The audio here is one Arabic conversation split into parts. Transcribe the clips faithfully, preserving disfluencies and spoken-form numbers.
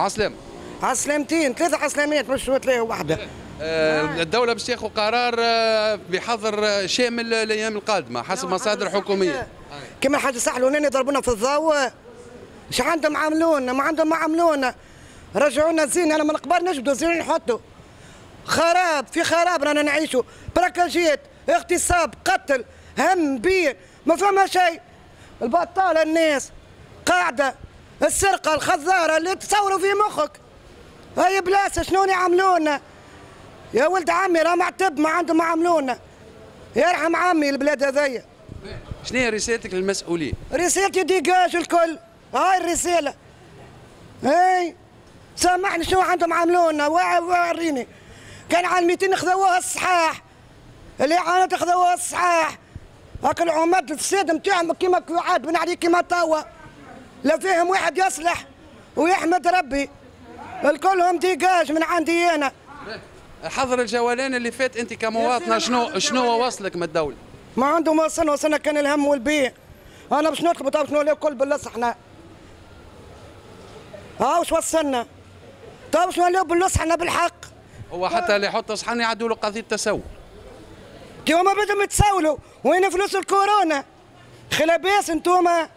عسلامة. عسلامتين، ثلاثة عسلامات مش تلاقي واحدة. آه الدولة باش تاخذ قرار آه بحظر شامل الأيام القادمة حسب مصادر حكومية. كما حاجة سحلوا لنا يضربونا في الضوء. اش عندهم عملونا؟ ما عندهم ما عملونا. رجعونا زين، أنا من قبل نجبدوا زين نحطوا. خراب في خراب رانا نعيشوا، براكاجيات، اغتصاب، قتل، هم بير، ما فما شيء. البطالة الناس قاعدة، السرقة الخزارة اللي تصوروا في مخك. هاي بلاصة شنو يعملونا؟ يا ولد عمي راه معتب ما عندهم ما عملونا. يرحم عمي البلاد هذيا. شنو هي رسالتك للمسؤولين؟ رسالتي ديجاج الكل، هاي الرسالة. هاي سامحني شنو عندهم عملونا، وريني. كان على الميتين خذوها الصحاح. اللي عانت خذوها الصحاح. هاك العماد الفساد نتاعهم كيما عاد بن علي كيما توا. لا فيهم واحد يصلح ويحمد ربي. الكلهم ديجاج من عندي انا. حظر الجولان اللي فات انت كمواطنه شنو شنو وصلك من الدوله؟ ما عندهم وصلنا وصلنا كان الهم والبيع. انا باش نطلبوا طيب شنو الكل باللص احنا. ها واش وصلنا؟ طيب شنو اللي باللص احنا بالحق. هو حتى اللي يحط صحن يعدوا له قضيه تسول. انتوما بدهم يتساولوا، وين فلوس الكورونا؟ خلابيس انتوما.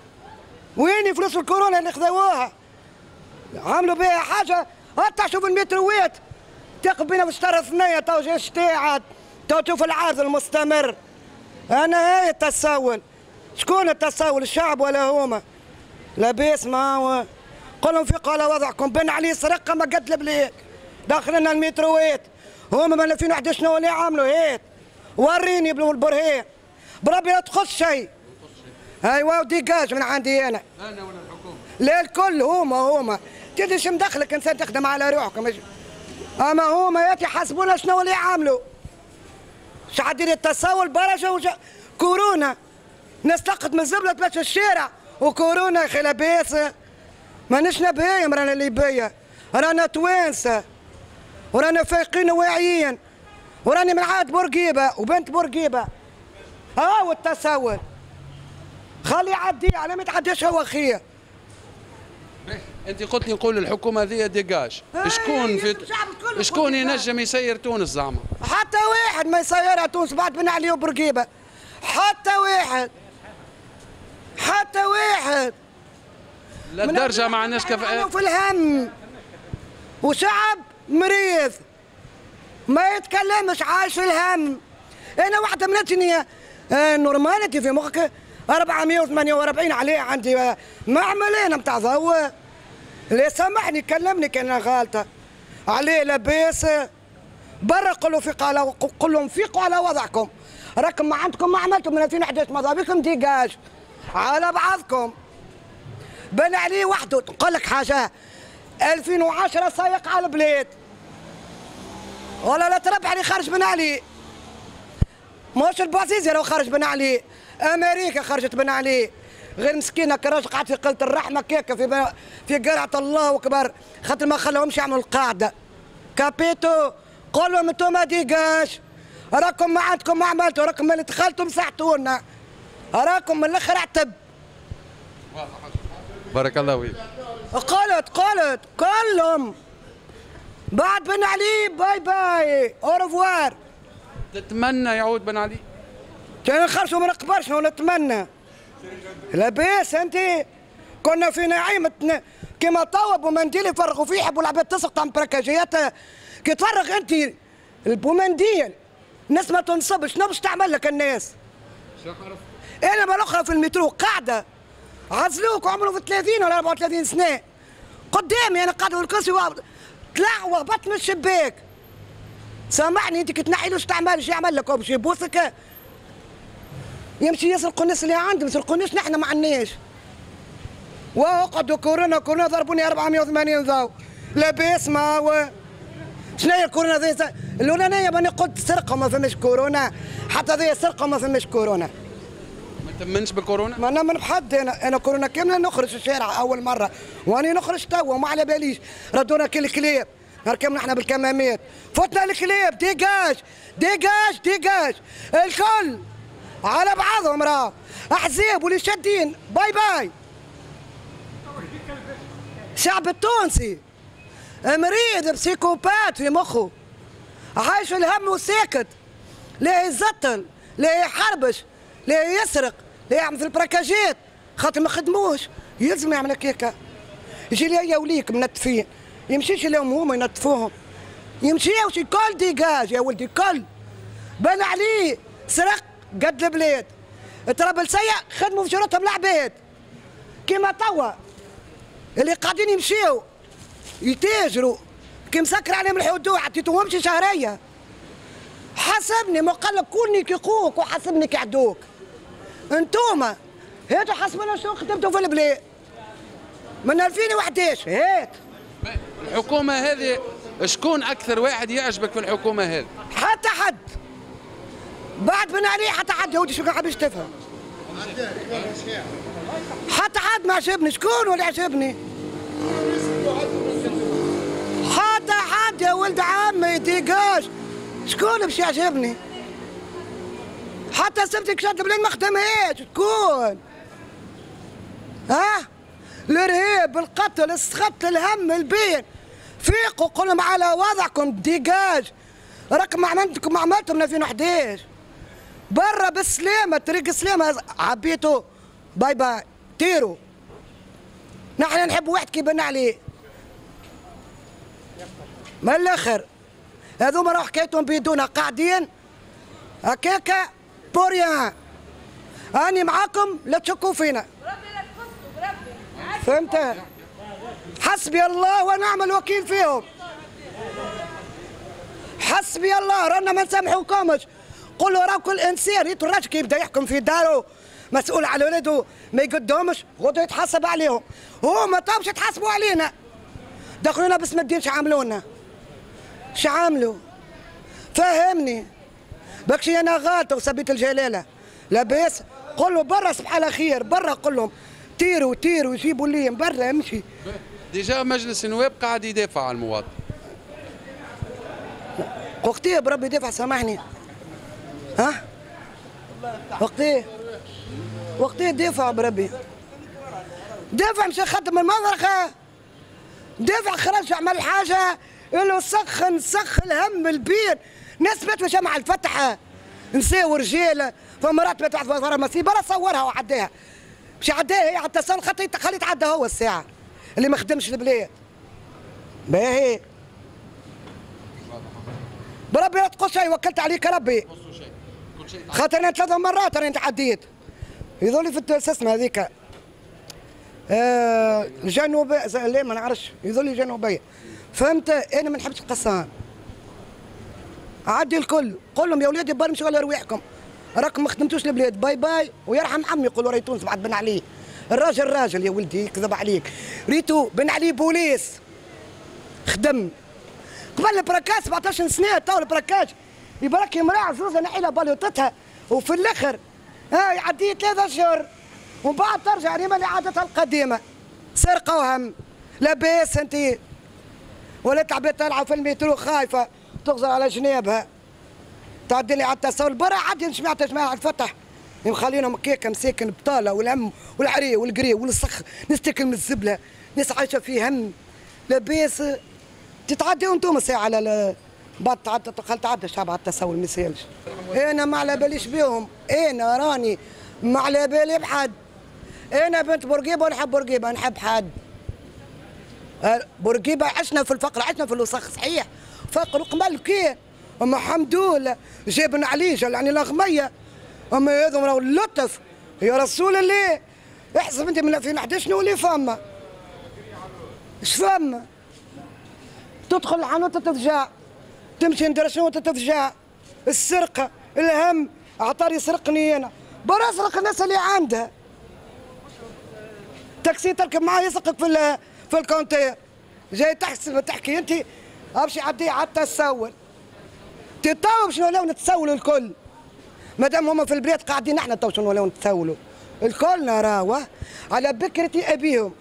وين فلوس الكورونا اللي خذوها؟ عملوا بها حاجه، حتى شوف المتروات تقف بينا في شطر ثنيه تو جا شتاعد، تو تشوف العرض المستمر. انا هاي التساؤل، شكون التساؤل الشعب ولا هما؟ لاباس ما هو قول لهم فيقوا على وضعكم. بن علي سرقه ما قد البلاد داخل لنا المتروات. هما من ألفين وأحد عشر شنو اللي عملوا؟ هات وريني بالبرهان بربي لا تخص شيء. ايوا ديجاج من عندي انا. انا ولا الحكومه؟ لا الكل هما هما. تدري شو مدخلك انسان تخدم على روحكم. اما هما ياتي حاسبونا شنو اللي عملوا. شعدير التساؤل برشا وجا كورونا. ناس تلقط من الزبله تمشي الشارع وكورونا يا اخي لاباس. مانيش نبهايم رانا ليبيا، رانا توانسه ورانا فايقين وواعيين وراني من عاد بورقيبه وبنت بورقيبه. هاو التساؤل خلي يعدي على ما يتعداش هو خير. انت قلت لي نقول الحكومه هذه ديجاج، شكون في شكون ينجم يسير تونس زعما؟ حتى واحد ما يسيرها تونس بعد بن علي وبورقيبه. حتى واحد حتى واحد. للدرجه ما عندناش كفاءه في الهم وشعب مريض ما يتكلمش عايش في الهم. انا واحده من الدنيا آه نورماليتي في مخك أربعمائة وثمانية وأربعين عليه عندي ما عمل انا نتاع ضوء. اللي سامحني كلمني كان غالطه عليه لاباس. برا قولوا فيقوا على قول لهم فيقوا على وضعكم. راكم ما عندكم ما عملتم من ألفين وأحد عشر ماذا بكم ديجاج على بعضكم. بن علي وحده نقول لك حاجه ألفين وعشرة سايق على البلاد ولا لا تربح لي خارج بن علي. مش البوعزيزي راهو خارج بن علي، امريكا خرجت بن علي. غير مسكينه كراج قعد في قلة الرحمه كيكه في في قرعه الله اكبر خاطر ما خلاهمش يعملوا القاعده. كابيتو قول لهم انتم ديجاج راكم ما عندكم ما عملتوا، راكم من دخلتوا مسحتونا، راكم من الاخر اعتب. بارك الله فيك. قلت قلت كلهم بعد بن علي باي باي اورفوار. تتمنى يعود بن علي؟ كان نخرجوا من قبر شنو نتمنى؟ لاباس انت كنا في نعيم كما توا بومنديل يفرغوا فيه يحبوا العباد تسقط عن براكاجيات. كي تفرغ انت البومنديل الناس ما تنصبش شنو باش تعمل لك الناس؟ انا بالاخرى في المترو قاعده عزلوك وعمروا في ثلاثين ولا أربعة وثلاثين سنه قدامي انا قاعده في الكرسي طلع وهبط من الشباك. سامحني انت كي تنحي له اش تعمل اش يعمل لك؟ هو باش يبوسك يمشي يسرقوا الناس اللي عندهم، ما يسرقونيش نحن ما عندناش. وقعدوا كورونا كورونا ضربوني أربعمائة وثمانين ضو لاباس. ما هو شنو هي الكورونا ذي؟ الاولانيه ماني قلت سرقه ما فماش كورونا، حتى ذي سرقه ما فماش كورونا. ما تمنش بالكورونا؟ ما نمن بحد انا انا كورونا كامله نخرج الشارع اول مره واني نخرج توا وما على باليش. ردونا كل الكليب ركبنا احنا بالكمامات فتنا الكليب ديجاج ديجاج ديجاج الكل على بعضهم راه احزاب واللي شادين باي باي. الشعب التونسي مريض بسيكوبات في مخه، عايش الهم وساكت، لا يزطل لا يحربش لا يسرق لا يعمل في البراكاجات خاطر ما خدموش، يلزم يعمل هكاكا. يجي لي يا وليك منتفين، يمشيش لهم هما ينتفوهم، يمشيوش الكل ديجاج يا ولدي الكل. بان عليه سرق قد البلاد، تربل سيء خدموا في شروطهم العباد. كيما توا اللي قاعدين يمشيو يتاجروا كي مسكر عليهم الحدود عطيتوهمش شهريه. حاسبني ما قال لك كوني كيقوك وحاسبني كيعدوك. انتوما هاتوا حاسبونا شنو خدمتوا في البلاد من ألفين وإحداش. هات الحكومه هذه شكون اكثر واحد يعجبك في الحكومه هذه؟ حتى حد بعد بن علي حتى حد يا ودي شو حبيش تفهم. حتى حد ما عجبني. شكون ولا عجبني؟ حتى حد يا ولد عمي ديجاج. شكون باش يعجبني؟ حتى سبتك شد بلين ما خدمهاش. شكون؟ ها؟ الارهاب، القتل، السخط، الهم، البين. فيقوا قول لهم على وضعكم ديجاج. رقم عملتكم عملتم من ألفين وإحداش. برا بالسلامة طريق سلامة عبيتوا باي باي طيروا. نحن نحب واحد كي بن عليه. من الاخر هذوما راهو حكايتهم بيدونا قاعدين هكاكا بوريان. اني معاكم لا تشكوا فينا. فهمت؟ حسبي الله ونعم الوكيل فيهم. حسبي الله رانا ما نسامحوكمش. قولوا راه كل انسان ريتو الراجل كي يبدا يحكم في داره مسؤول على ولده ما يقدهمش غدو يتحاسب عليهم. هو ما طابش يتحاسبوا علينا. دخلونا باسم الدين شعملونا؟ شعملوا؟ فهمني. بكشي انا غالطه وسبيت الجلاله لاباس. قول له برا صباح على خير برا. قول لهم طيروا طيروا يجيبوا لي برا امشي. ديجا مجلس النواب قاعد يدافع على المواطن. وقتيه بربي يدافع سامحني. ها؟ وقتيه وقتيه دافع بربي. دافع مش خدم المضرخه. دافع خرج عمل حاجه اللي سخن سخ الهم البير. ناس بات مشى مع الفتحه نساء ورجال فمرات بات واحد فارماسي برا صورها وعداها. مش عداها هي حتى صار خاطر خلي يتعدى هو الساعه اللي ما خدمش البلاد. باهي بربي لا تقول شيء وكلت عليك ربي. خاطر انا ثلاث مرات راني تعديت. يظل في السسمه هذيك آه جنوبيه لا ما نعرفش يظل جنوبيه. فهمت؟ انا ما نحبش القصان. عدي الكل قول لهم يا ولادي برا مشوا على رواحكم راكم ما خدمتوش البلاد. باي باي ويرحم عمي. يقولوا راهي تونس بعد بن علي. الراجل راجل يا ولدي يكذب عليك. ريتو بن علي بوليس خدم قبل البراكاج سبعطاش سنه. تو البراكاج يبارك امراه زوزه نحيلها بالوطتها وفي الاخر ها يعدي ثلاثة اشهر ومن بعد ترجع ريما لعادتها القديمه. سرقه وهم. لاباس انت ولا تعبت تلعب في المترو خايفه تغزر على جنابها. تعدي لي على التصور برا عادي سمعت جماعه الفتح مخلينهم هكاك مساكن بطاله والهم والعري والقري والسخ. ناس تاكل من الزبله. ناس عايشه في هم. لاباس تتعداو انتم ساعه على بعد تعدى دخلت تعدى الشعب على التسول ما يسالش. انا ما على باليش بيهم. انا راني ما على بالي بحد. انا بنت بورقيبه ونحب بورقيبه نحب حد. بورقيبه عشنا في الفقر عشنا في الوسخ صحيح. فقر وقمل كي اما الحمد لله جابنا عليه جلعني الغميه. اما هذا راهو اللطف يا رسول الله. احسب انت من ألفين وإحداش نولي فما اش فما. تدخل الحانوت تتفجع تمشي ندير شنو تتفجع. السرقه الهم عطاري يسرقني انا برا اسرق الناس اللي عندها. تاكسي تركب معاه يسرقك في في الكونتير. جاي تحسب تحكي انت امشي عدي حتى تسول. تتوب شنو ولاو نتسولوا الكل. مادام هما في البلاد قاعدين احنا تو شنو ولاو نتسولوا الكل. راهو على بكرة ابيهم